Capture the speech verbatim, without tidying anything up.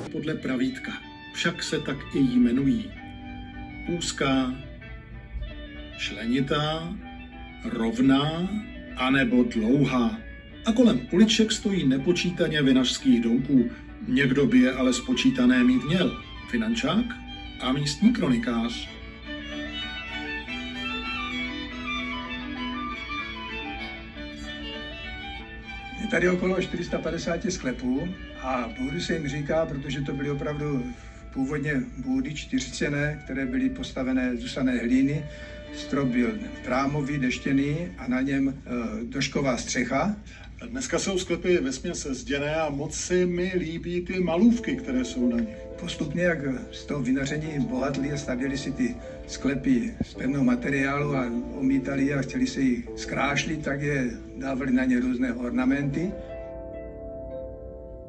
podle pravítka, však se tak i jmenují. Úzká, členitá, rovná anebo dlouhá. A kolem uliček stojí nepočítaně vinařských domků. Někdo by je ale spočítané mít měl. Finančák a místní kronikář. Je tady okolo čtyři sta padesát sklepů a bůdy se jim říká, protože to byly opravdu původně bůdy čtyřicéné, které byly postavené z dusané hlíny. Strop byl trámový, deštěný a na něm e, došková střecha. Dneska jsou sklepy vesměs zděné a moc se mi líbí ty malůvky, které jsou na nich. Postupně, jak z toho vinaření bohatli a stavěli si ty sklepy z pevného materiálu a omítali je a chtěli se jich zkrášlit, tak je dávali na ně různé ornamenty.